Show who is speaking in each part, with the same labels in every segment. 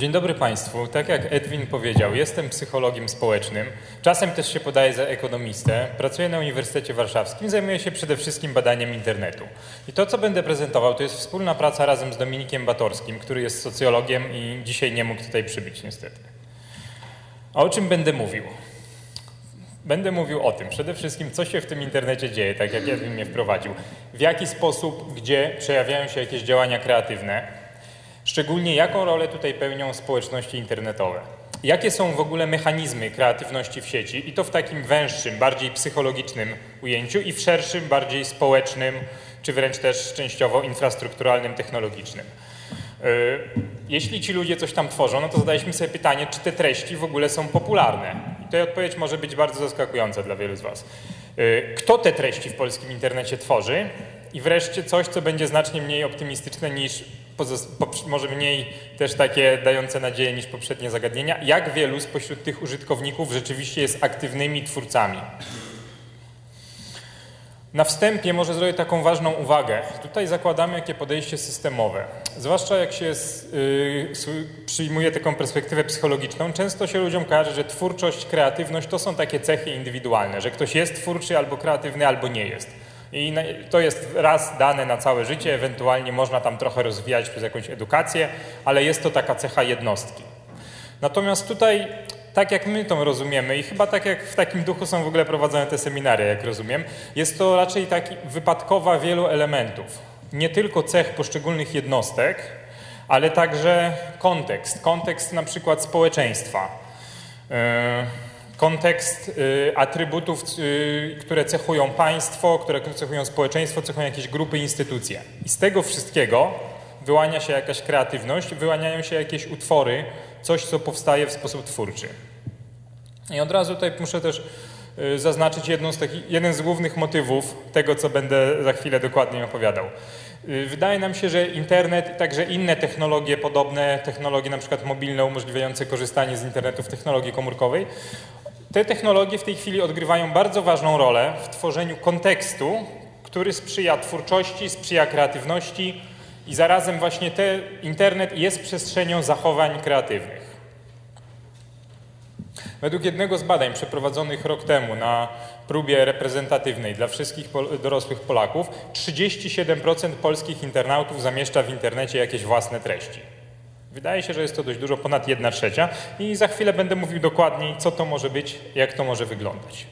Speaker 1: Dzień dobry Państwu. Tak jak Edwin powiedział, jestem psychologiem społecznym. Czasem też się podaję za ekonomistę. Pracuję na Uniwersytecie Warszawskim. Zajmuję się przede wszystkim badaniem internetu. I to, co będę prezentował, to jest wspólna praca razem z Dominikiem Batorskim, który jest socjologiem i dzisiaj nie mógł tutaj przybyć niestety. A o czym będę mówił? Będę mówił o tym przede wszystkim, co się w tym internecie dzieje, tak jak Edwin mnie wprowadził. W jaki sposób, gdzie przejawiają się jakieś działania kreatywne. Szczególnie jaką rolę tutaj pełnią społeczności internetowe. Jakie są w ogóle mechanizmy kreatywności w sieci i to w takim węższym, bardziej psychologicznym ujęciu i w szerszym, bardziej społecznym, czy wręcz też częściowo infrastrukturalnym, technologicznym. Jeśli ci ludzie coś tam tworzą, no to zadaliśmy sobie pytanie, czy te treści w ogóle są popularne. I tutaj odpowiedź może być bardzo zaskakująca dla wielu z Was. Kto te treści w polskim internecie tworzy? I wreszcie coś, co będzie znacznie mniej optymistyczne niż, może mniej też takie dające nadzieję niż poprzednie zagadnienia. Jak wielu spośród tych użytkowników rzeczywiście jest aktywnymi twórcami? Na wstępie może zrobię taką ważną uwagę. Tutaj zakładamy jakie podejście systemowe. Zwłaszcza jak się przyjmuje taką perspektywę psychologiczną, często się ludziom kojarzy, że twórczość, kreatywność to są takie cechy indywidualne, że ktoś jest twórczy albo kreatywny, albo nie jest. I to jest raz dane na całe życie, ewentualnie można tam trochę rozwijać przez jakąś edukację, ale jest to taka cecha jednostki. Natomiast tutaj, tak jak my to rozumiemy i chyba tak jak w takim duchu są w ogóle prowadzone te seminaria, jak rozumiem, jest to raczej taki wypadkowa wielu elementów. Nie tylko cech poszczególnych jednostek, ale także kontekst na przykład społeczeństwa. Kontekst atrybutów, które cechują państwo, które cechują społeczeństwo, cechują jakieś grupy, instytucje. I z tego wszystkiego wyłania się jakaś kreatywność, wyłaniają się jakieś utwory, coś, co powstaje w sposób twórczy. I od razu tutaj muszę też zaznaczyć jeden z głównych motywów tego, co będę za chwilę dokładnie opowiadał. Wydaje nam się, że internet i także inne technologie, podobne technologie, na przykład mobilne, umożliwiające korzystanie z internetu w technologii komórkowej, te technologie w tej chwili odgrywają bardzo ważną rolę w tworzeniu kontekstu, który sprzyja twórczości, sprzyja kreatywności i zarazem właśnie internet jest przestrzenią zachowań kreatywnych. Według jednego z badań przeprowadzonych rok temu na próbie reprezentatywnej dla wszystkich dorosłych Polaków, 37% polskich internautów zamieszcza w internecie jakieś własne treści. Wydaje się, że jest to dość dużo, ponad 1/3 i za chwilę będę mówił dokładniej, co to może być, jak to może wyglądać.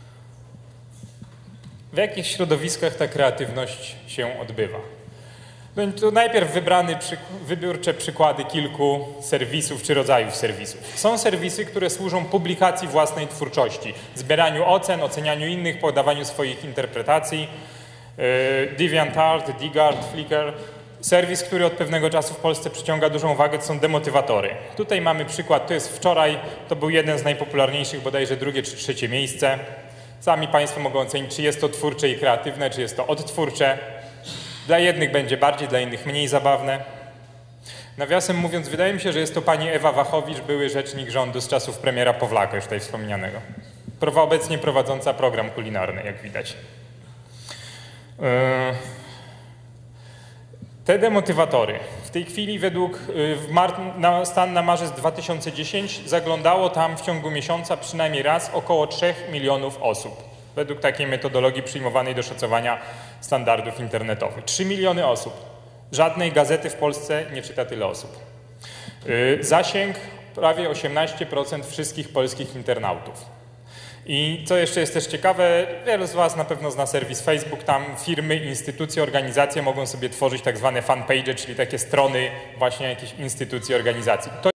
Speaker 1: W jakich środowiskach ta kreatywność się odbywa? To najpierw wybiórcze przykłady kilku serwisów czy rodzajów serwisów. Są serwisy, które służą publikacji własnej twórczości, zbieraniu ocen, ocenianiu innych, podawaniu swoich interpretacji. DeviantArt, DeGart, Flickr. Serwis, który od pewnego czasu w Polsce przyciąga dużą uwagę, to są demotywatory. Tutaj mamy przykład, to jest wczoraj, to był jeden z najpopularniejszych, bodajże drugie czy trzecie miejsce. Sami Państwo mogą ocenić, czy jest to twórcze i kreatywne, czy jest to odtwórcze. Dla jednych będzie bardziej, dla innych mniej zabawne. Nawiasem mówiąc, wydaje mi się, że jest to pani Ewa Wachowicz, były rzecznik rządu z czasów premiera Pawlaka, już tutaj wspomnianego. Obecnie prowadząca program kulinarny, jak widać. Te demotywatory w tej chwili stan na marzec 2010 zaglądało tam w ciągu miesiąca przynajmniej raz około 3 milionów osób. Według takiej metodologii przyjmowanej do szacowania standardów internetowych. 3 miliony osób. Żadnej gazety w Polsce nie czyta tyle osób. Zasięg prawie 18% wszystkich polskich internautów. I co jeszcze jest też ciekawe, wielu z Was na pewno zna serwis Facebook, tam firmy, instytucje, organizacje mogą sobie tworzyć tak zwane fanpage, czyli takie strony właśnie jakichś instytucji, organizacji.